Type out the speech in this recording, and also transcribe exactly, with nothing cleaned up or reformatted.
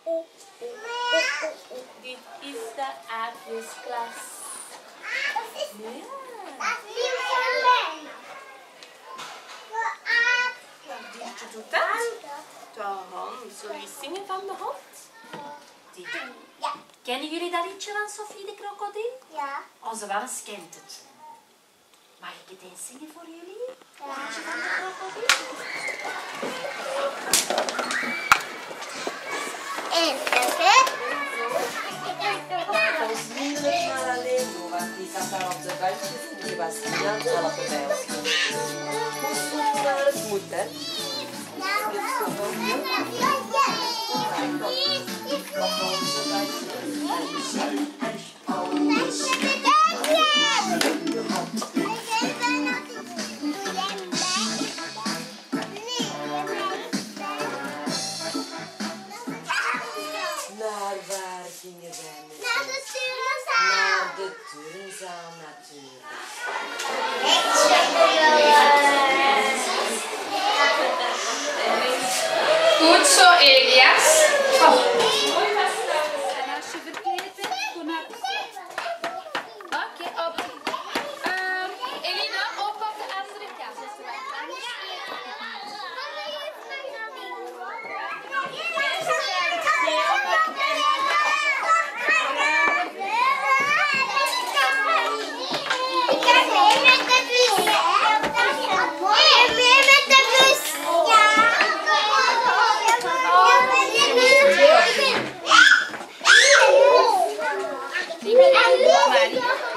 oh, oh, oh, oh. Dit is de aardrijksklas. Ja. Diertje doet dat. De hand. Zullen we zingen van de hand? Dit. Ja. Kennen jullie dat liedje van Sophie de krokodil? Ja. Onze Wans kent het. Mag ik het eens zingen voor jullie? Ja. Liedje van de krokodil. En verder. Ons vriendelijk maar alleen doen, want die zat daar op de bankjes en die was niet aan het helpen bij ons. Moest doen waar het moet, hè. Naar waar gingen wij met Naar de ons? Turenzaal. Naar de turnzaal natuurlijk. Goed zo, Elias. Oh. En als je verkleed bent, kom naar de Oké, op. Um, Elina, op op de andere kant. Ik ga mee met de bus. Ik ga mee met de bus. Ja. Ik ben